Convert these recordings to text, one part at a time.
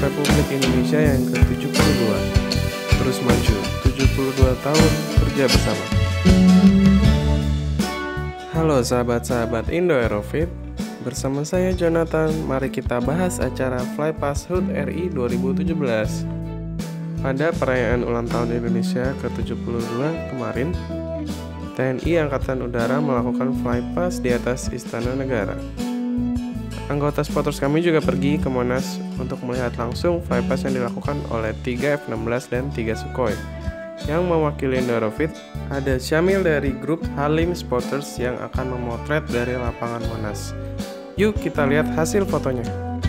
Republik Indonesia yang ke-72. Terus maju, 72 tahun kerja bersama. Halo sahabat-sahabat Indo Aerofit, bersama saya Jonathan, mari kita bahas acara Flypast HUT RI 2017. Pada perayaan ulang tahun Indonesia ke-72 kemarin, TNI Angkatan Udara melakukan Flypast di atas Istana Negara. Anggota supporters kami juga pergi ke Monas untuk melihat langsung Flypast yang dilakukan oleh 3 F-16 dan 3 Sukhoi. Yang mewakili Indo Aerofit, ada Syamil dari grup Halim Spotters yang akan memotret dari lapangan Monas. Yuk kita lihat hasil fotonya.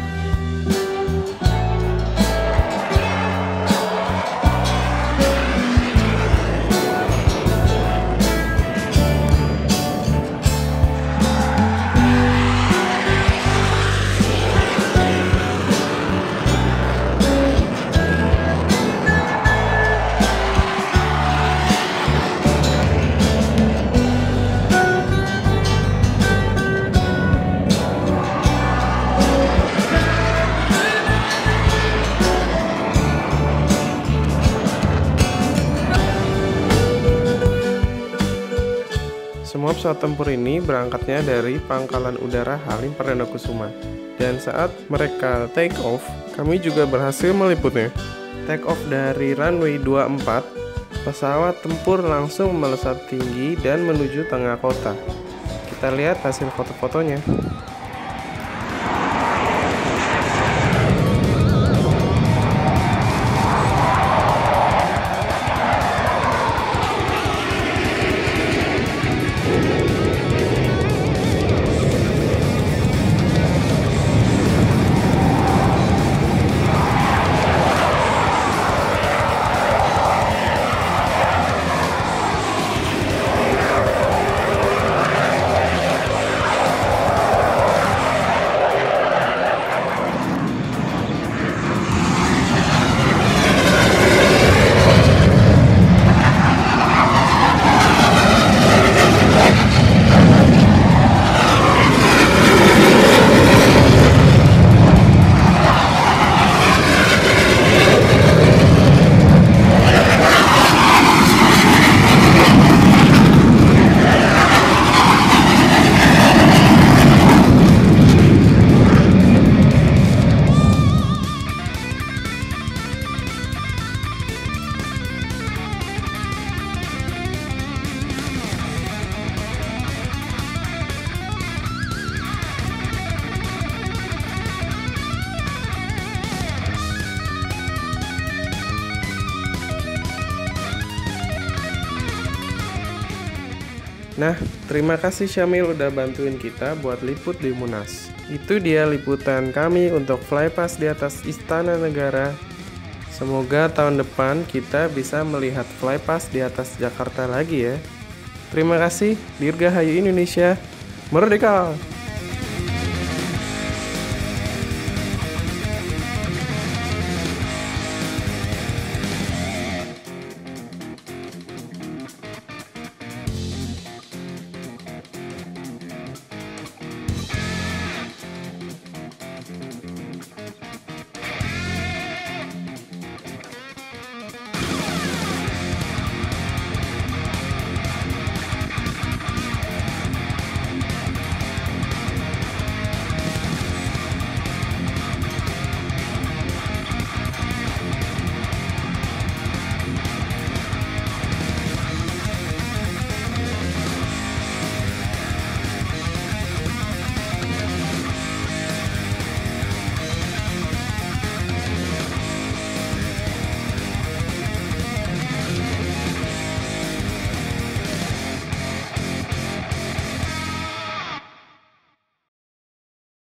Semua pesawat tempur ini berangkatnya dari Pangkalan Udara Halim Perdana Kusuma. Dan saat mereka take off, kami juga berhasil meliputnya. Take off dari runway 24, pesawat tempur langsung melesat tinggi dan menuju tengah kota. Kita lihat hasil foto-fotonya. Nah, terima kasih Syamil udah bantuin kita buat liput di Monas. Itu dia liputan kami untuk Flypast di atas Istana Negara. Semoga tahun depan kita bisa melihat Flypast di atas Jakarta lagi ya. Terima kasih, Dirgahayu Indonesia, Merdeka!